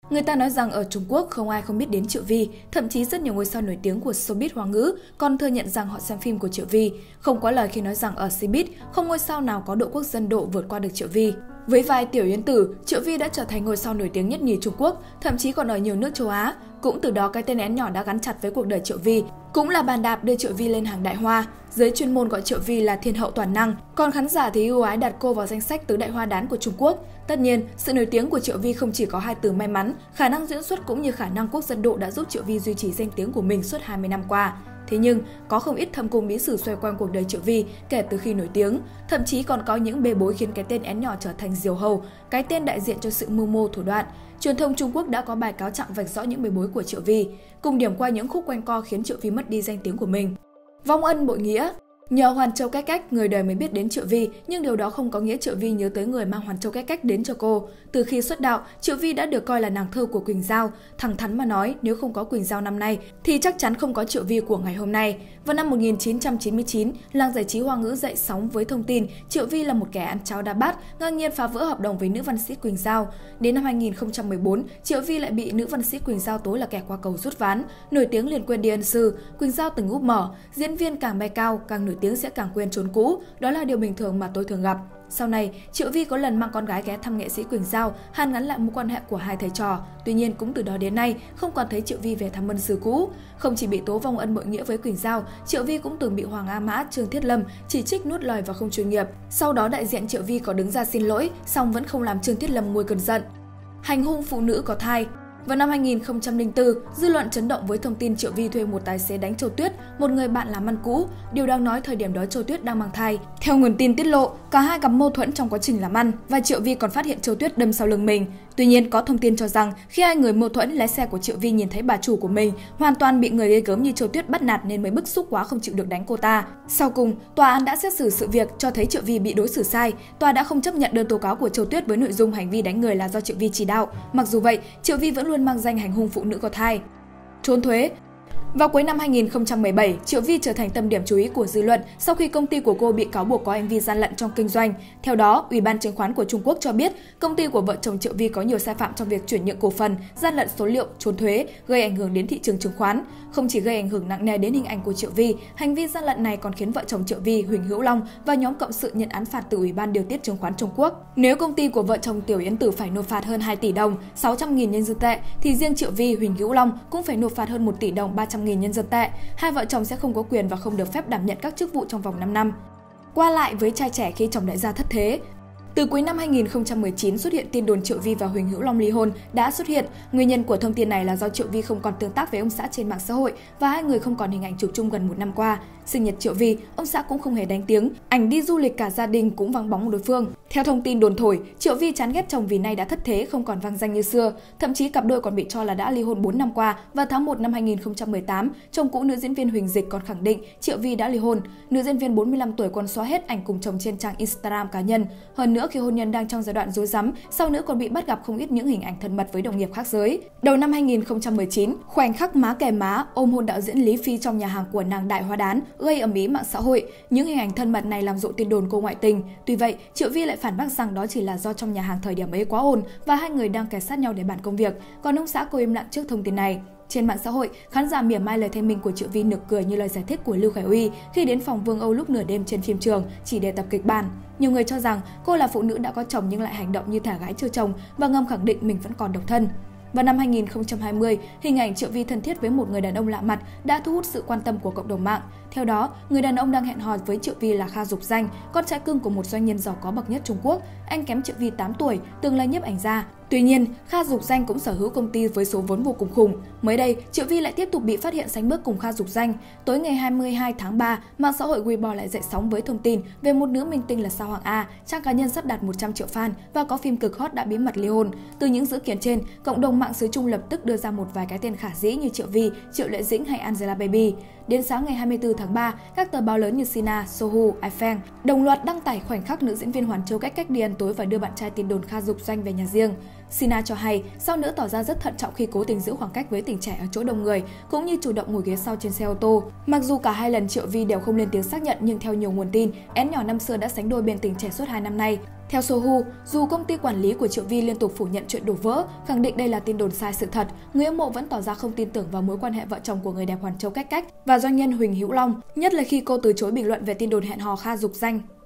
Người ta nói rằng ở Trung Quốc không ai không biết đến Triệu Vi, thậm chí rất nhiều ngôi sao nổi tiếng của showbiz Hoa ngữ còn thừa nhận rằng họ xem phim của Triệu Vi. Không quá lời khi nói rằng ở showbiz không ngôi sao nào có độ quốc dân độ vượt qua được Triệu Vi. Với vai Tiểu Yến Tử, Triệu Vi đã trở thành ngôi sao nổi tiếng nhất nhì Trung Quốc, thậm chí còn ở nhiều nước châu Á. Cũng từ đó cái tên én nhỏ đã gắn chặt với cuộc đời Triệu Vi, cũng là bàn đạp đưa Triệu Vi lên hàng đại hoa. Giới chuyên môn gọi Triệu Vi là thiên hậu toàn năng, còn khán giả thì ưu ái đặt cô vào danh sách tứ đại hoa đán của Trung Quốc. Tất nhiên, sự nổi tiếng của Triệu Vi không chỉ có hai từ may mắn, khả năng diễn xuất cũng như khả năng quốc dân độ đã giúp Triệu Vi duy trì danh tiếng của mình suốt 20 năm qua. Thế nhưng, có không ít thâm cung bí sử xoay quanh cuộc đời Triệu Vi kể từ khi nổi tiếng, thậm chí còn có những bê bối khiến cái tên én nhỏ trở thành diều hâu, cái tên đại diện cho sự mưu mô thủ đoạn. Truyền thông Trung Quốc đã có bài cáo trạng vạch rõ những bê bối của Triệu Vi, cùng điểm qua những khúc quanh co khiến Triệu Vi mất đi danh tiếng của mình. Vong ân bội nghĩa. Nhờ Hoàn Châu Cách Cách, người đời mới biết đến Triệu Vi, nhưng điều đó không có nghĩa Triệu Vi nhớ tới người mang Hoàn Châu Cách Cách đến cho cô. Từ khi xuất đạo, Triệu Vi đã được coi là nàng thơ của Quỳnh Giao. Thẳng thắn mà nói, nếu không có Quỳnh Giao năm nay, thì chắc chắn không có Triệu Vi của ngày hôm nay. Vào năm 1999, làng giải trí Hoa ngữ dậy sóng với thông tin Triệu Vi là một kẻ ăn cháo đá bát, ngang nhiên phá vỡ hợp đồng với nữ văn sĩ Quỳnh Giao. Đến năm 2014, Triệu Vi lại bị nữ văn sĩ Quỳnh Giao tố là kẻ qua cầu rút ván. Nổi tiếng liền quên đi ân sư, Quỳnh Giao từng úp mở, diễn viên càng bay cao, càng nổi tiếng sẽ càng quên trốn cũ, đó là điều bình thường mà tôi thường gặp. Sau này, Triệu Vi có lần mang con gái ghé thăm nghệ sĩ Quỳnh Giao, hàn gắn lại mối quan hệ của hai thầy trò. Tuy nhiên, cũng từ đó đến nay, không còn thấy Triệu Vi về thăm ân sư cũ. Không chỉ bị tố vong ân bội nghĩa với Quỳnh Giao, Triệu Vi cũng từng bị Hoàng A Mã, Trương Thiết Lâm chỉ trích nuốt lời và không chuyên nghiệp. Sau đó đại diện Triệu Vi có đứng ra xin lỗi, song vẫn không làm Trương Thiết Lâm nguôi cơn giận. Hành hung phụ nữ có thai. Vào năm 2004, dư luận chấn động với thông tin Triệu Vi thuê một tài xế đánh Châu Tuyết, một người bạn làm ăn cũ. Điều đáng nói thời điểm đó Châu Tuyết đang mang thai. Theo nguồn tin tiết lộ, cả hai gặp mâu thuẫn trong quá trình làm ăn và Triệu Vi còn phát hiện Châu Tuyết đâm sau lưng mình. Tuy nhiên, có thông tin cho rằng khi hai người mâu thuẫn, lái xe của Triệu Vi nhìn thấy bà chủ của mình hoàn toàn bị người ghê gớm như Châu Tuyết bắt nạt nên mới bức xúc quá không chịu được đánh cô ta. Sau cùng, tòa án đã xét xử sự việc cho thấy Triệu Vi bị đối xử sai. Tòa đã không chấp nhận đơn tố cáo của Châu Tuyết với nội dung hành vi đánh người là do Triệu Vi chỉ đạo. Mặc dù vậy, Triệu Vi vẫn luôn mang danh hành hung phụ nữ có thai. Trốn thuế. Vào cuối năm 2017, Triệu Vi trở thành tâm điểm chú ý của dư luận sau khi công ty của cô bị cáo buộc có hành vi gian lận trong kinh doanh. Theo đó, Ủy ban Chứng khoán của Trung Quốc cho biết công ty của vợ chồng Triệu Vi có nhiều sai phạm trong việc chuyển nhượng cổ phần, gian lận số liệu, trốn thuế, gây ảnh hưởng đến thị trường chứng khoán. Không chỉ gây ảnh hưởng nặng nề đến hình ảnh của Triệu Vi, hành vi gian lận này còn khiến vợ chồng Triệu Vi, Huỳnh Hữu Long và nhóm cộng sự nhận án phạt từ Ủy ban Điều tiết Chứng khoán Trung Quốc. Nếu công ty của vợ chồng Tiểu Yến Tử phải nộp phạt hơn 2 tỷ đồng, 600.000 nhân dân tệ, thì riêng Triệu Vi, Huỳnh Hữu Long cũng phải nộp phạt hơn 1 tỷ đồng 300.000 nhân dân tệ. Hai vợ chồng sẽ không có quyền và không được phép đảm nhận các chức vụ trong vòng 5 năm. Qua lại với trai trẻ khi chồng đại gia thất thế. Từ cuối năm 2019 xuất hiện tin đồn Triệu Vi và Huỳnh Hữu Long ly hôn đã xuất hiện. Nguyên nhân của thông tin này là do Triệu Vi không còn tương tác với ông xã trên mạng xã hội và hai người không còn hình ảnh chụp chung gần 1 năm qua. Sinh nhật Triệu Vi, ông xã cũng không hề đánh tiếng, ảnh đi du lịch cả gia đình cũng vắng bóng đối phương. Theo thông tin đồn thổi, Triệu Vi chán ghét chồng vì nay đã thất thế, không còn vang danh như xưa. Thậm chí cặp đôi còn bị cho là đã ly hôn 4 năm qua. Vào tháng 1 năm 2018, chồng cũ nữ diễn viên Huỳnh Dịch còn khẳng định Triệu Vi đã ly hôn. Nữ diễn viên 45 tuổi còn xóa hết ảnh cùng chồng trên trang Instagram cá nhân. Hơn nữa, khi hôn nhân đang trong giai đoạn rối rắm, sau nữ còn bị bắt gặp không ít những hình ảnh thân mật với đồng nghiệp khác giới. Đầu năm 2019, khoảnh khắc má kề má ôm hôn đạo diễn Lý Phi trong nhà hàng của nàng đại hoa đán gây ầm ĩ mạng xã hội. Những hình ảnh thân mật này làm rộ tin đồn cô ngoại tình. Tuy vậy, Triệu Vi lại phản bác rằng đó chỉ là do trong nhà hàng thời điểm ấy quá ồn và hai người đang kề sát nhau để bàn công việc. Còn ông xã cô im lặng trước thông tin này. Trên mạng xã hội, khán giả mỉa mai lời thanh minh của Triệu Vi nực cười như lời giải thích của Lưu Khải Uy khi đến phòng Vương Âu lúc nửa đêm trên phim trường chỉ để tập kịch bản. Nhiều người cho rằng cô là phụ nữ đã có chồng nhưng lại hành động như thả gái chưa chồng và ngầm khẳng định mình vẫn còn độc thân. Vào năm 2020, hình ảnh Triệu Vi thân thiết với một người đàn ông lạ mặt đã thu hút sự quan tâm của cộng đồng mạng. Theo đó, người đàn ông đang hẹn hò với Triệu Vi là Kha Dục Danh, con trai cưng của một doanh nhân giàu có bậc nhất Trung Quốc. Anh kém Triệu Vi 8 tuổi, từng là nhiếp ảnh gia. Tuy nhiên, Kha Dục Danh cũng sở hữu công ty với số vốn vô cùng khủng. Mới đây, Triệu Vi lại tiếp tục bị phát hiện sánh bước cùng Kha Dục Danh. Tối ngày 22 tháng 3, mạng xã hội Weibo lại dậy sóng với thông tin về một nữ minh tinh là Sao Hoàng A, trang cá nhân sắp đạt 100 triệu fan và có phim cực hot đã bí mật ly hôn. Từ những dữ kiện trên, cộng đồng mạng xứ Trung lập tức đưa ra một vài cái tên khả dĩ như Triệu Vi, Triệu Lệ Dĩnh hay Angelababy. Đến sáng ngày 24 tháng 3, các tờ báo lớn như Sina, Sohu, iFan đồng loạt đăng tải khoảnh khắc nữ diễn viên Hoàn Châu Cách Cách đi ăn tối và đưa bạn trai tin đồn Kha Dục Danh về nhà riêng. Sina cho hay, sao nữ tỏ ra rất thận trọng khi cố tình giữ khoảng cách với tình trẻ ở chỗ đông người, cũng như chủ động ngồi ghế sau trên xe ô tô. Mặc dù cả hai lần Triệu Vi đều không lên tiếng xác nhận, nhưng theo nhiều nguồn tin, én nhỏ năm xưa đã sánh đôi bên tình trẻ suốt 2 năm nay. Theo Sohu, dù công ty quản lý của Triệu Vi liên tục phủ nhận chuyện đổ vỡ, khẳng định đây là tin đồn sai sự thật, người hâm mộ vẫn tỏ ra không tin tưởng vào mối quan hệ vợ chồng của người đẹp Hoàn Châu Cách Cách và doanh nhân Huỳnh Hữu Long, nhất là khi cô từ chối bình luận về tin đồn hẹn hò khá dục danh.